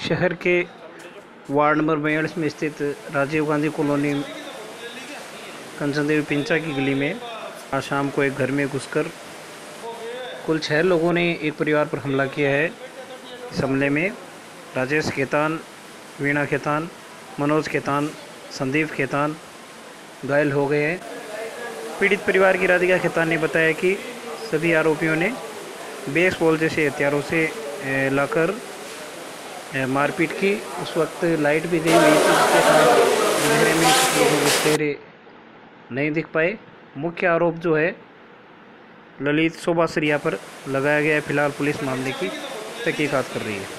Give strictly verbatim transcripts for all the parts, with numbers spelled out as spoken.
शहर के ward number बयालीस में स्थित राजीव गांधी कॉलोनी कंचन देवी पिंचा की गली में आज शाम को एक घर में घुसकर कुल छह लोगों ने एक परिवार पर हमला किया है। इस हमले में राजेश खेतान, वीणा खेतान, मनोज खेतान, संदीप खेतान घायल हो गए हैं। पीड़ित परिवार की राधिका खेतान ने बताया कि सभी आरोपियों ने बेसबॉल जैसे हथियारों से लाकर मारपीट की। उस वक्त लाइट भी गई हुई थी, जिसके कारण अंधेरे में कुछ लोगों के चेहरे नहीं दिख पाए। मुख्य आरोप जो है ललित सोबासरिया पर लगाया गया है। फिलहाल पुलिस मामले की तहकीकात कर रही है।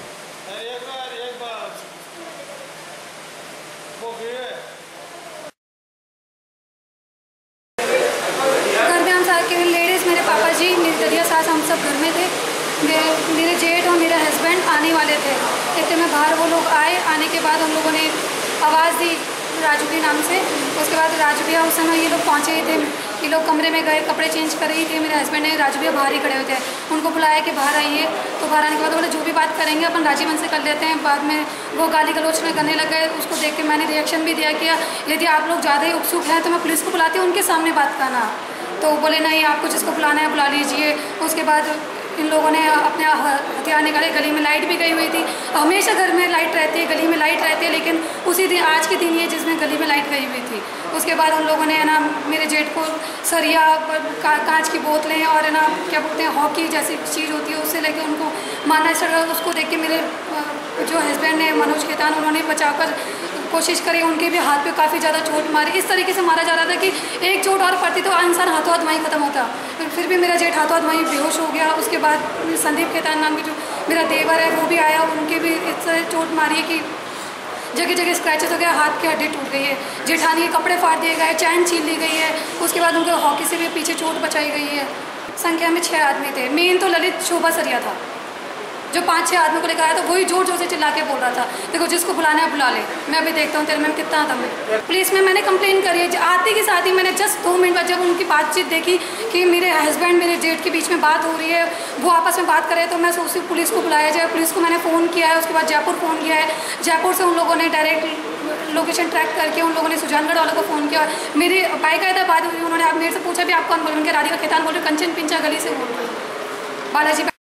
घर में हम सारे लेडीज़, मेरे पापा जी, मेरी दरिया सास, हम सब घर में थे। मेरे मेरे जेठ और मेरा हस्बैंड आने वाले थे। इतने में बाहर वो लोग आए। आने के बाद हम लोगों ने आवाज़ दी राजू के नाम से। उसके बाद राजू भैया उस समय ये लोग पहुँचे ही थे। ये लोग कमरे में गए, कपड़े चेंज कर रही थी। मेरे हस्बैंड ने, राजू भैया बाहर ही खड़े होते हैं, उनको बुलाया कि बाहर आइए। तो बाहर आने के बाद बोले जो भी बात करेंगे अपन राजी मन से कर लेते हैं। बाद में वो गाली गलौच में करने लग गए। उसको देख के मैंने रिएक्शन भी दिया कि यदि आप लोग ज़्यादा ही उत्सुक हैं तो मैं पुलिस को बुलाती हूँ, उनके सामने बात करना। तो बोले नहीं, आपको जिसको बुलाना है बुला लीजिए। उसके बाद इन लोगों ने अपने हथियार निकाले। गली में लाइट भी गई हुई थी। हमेशा घर में लाइट रहती है, गली में लाइट रहती है, लेकिन उसी दिन, आज के दिन ये जिसमें गली में लाइट गई हुई थी। उसके बाद उन लोगों ने है ना मेरे जेठ को सरिया, का, कांच की बोतलें और है ना क्या बोलते हैं हॉकी जैसी चीज़ होती है उससे लेके उनको मारना स्टार्ट। उसको देख के मेरे जो हस्बैंड ने, मनोज खेतान, उन्होंने बचाकर कोशिश करी। उनके भी हाथ पे काफ़ी ज़्यादा चोट मारी। इस तरीके से मारा जा रहा था कि एक चोट और पड़ती तो इंसान हाथों हाथ वहीं ख़त्म होता। फिर भी मेरा जेठ हाथों हाथ वहीं बेहोश हो गया। उसके बाद संदीप खेतान नाम की जो मेरा देवर है वो भी आया। उनके भी इस तरह चोट मारी है कि जगह जगह स्क्रैचेस हो गया, हाथ की हड्डी टूट गई है। जेठानी के कपड़े फाड़ दिए गए, चैन छीन ली गई है। उसके बाद उनके हॉकी से भी पीछे चोट बचाई गई है। संख्या में छः आदमी थे। मेन तो ललित सोबासरिया था जो पाँच छः आदमी को लेकर आया था। वही जोर जोर से चिल्ला के बोल रहा था देखो जिसको बुलाना है बुला ले, मैं अभी देखता हूँ तेरे में कितना दम है। पुलिस में मैंने कंप्लेन करी है। आते के साथ ही मैंने जस्ट दो मिनट बाद जब उनकी बातचीत देखी कि मेरे हस्बैंड मेरे जेठ के बीच में बात हो रही है, वो आपस में बात कर रहे हैं, तो मैं सोचती पुलिस को बुलाया जाए। पुलिस को मैंने फ़ोन किया है। उसके बाद जयपुर फ़ोन किया है। जयपुर से उन लोगों ने डायरेक्ट लोकेशन ट्रैक करके उन लोगों ने सुजानगढ़ वालों को फ़ोन किया। मेरी बाकायदा बात हुई। उन्होंने आप मेरे से पूछा भी आप कौन बोल रहे हैं? राधिका खेतान बोल रहे, कंचन पिंचा गली से बोल रहे, बालाजी।